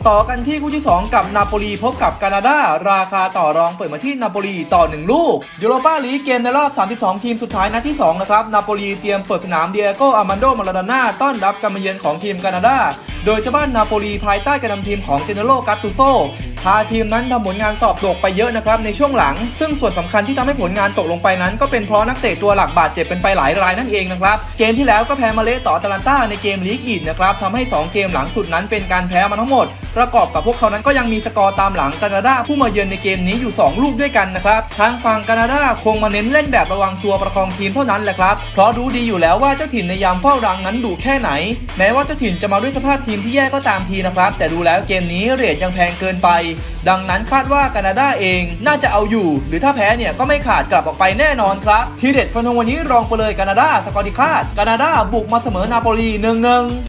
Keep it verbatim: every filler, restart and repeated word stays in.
ต่อกันที่คู่ที่สองกับนาโปลีพบกับแคนาดาราคาต่อรองเปิดมาที่นาโปลีต่อหนึ่งลูกยูโรปาลีกเกมในรอบสามสิบสองทีมสุดท้ายนัดที่สองนะครับนาโปลีเตรียมเปิดสนามเดียโกอาร์มันโดมาราโดน่าต้อนรับการมาเยือนของทีมแคนาดาโดยเจ้าบ้านนาโปลีภายใต้การนำทีมของเจเนโรกัตตูโซพาทีมนั้นทำผลงานสอบตกไปเยอะนะครับในช่วงหลังซึ่งส่วนสำคัญที่ทำให้ผลงานตกลงไปนั้นก็เป็นเพราะนักเตะตัวหลักบาดเจ็บเป็นไปหลายรายนั่นเองนะครับเกมที่แล้วก็แพ้มาเละต่ออาตแลนตาในเกมลีกอีกนะครับทำให้สองเกมหลังสุดนั้นเป็นการแพ้มาทั้งหมดประกอบกับพวกเขานั้นก็ยังมีสกอร์ตามหลังแคนาดาผู้มาเยือนในเกมนี้อยู่สองลูกด้วยกันนะครับทางฝั่งแคนาดาคงมาเน้นเล่นแบบระวังตัวประคองทีมเท่านั้นแหละครับเพราะรู้ดีอยู่แล้วว่าเจ้าถิ่นในยามเฝ้ารังนั้นดุแค่ไหนแม้ว่าเจ้าถิ่นจะมาด้วยสภาพทีมที่แย่ก็ตามทีนะครับแต่ดูแล้วเกมนี้เรทยังแพงเกินไปดังนั้นคาดว่าแคนาดาเองน่าจะเอาอยู่หรือถ้าแพ้เนี่ยก็ไม่ขาดกลับออกไปแน่นอนครับทีเด็ดฟันธงวันนี้รองไปเลยแคนาดาสกอร์ที่คาดแคนาดาบุกมาเสมอนาโปลี หนึ่งหนึ่ง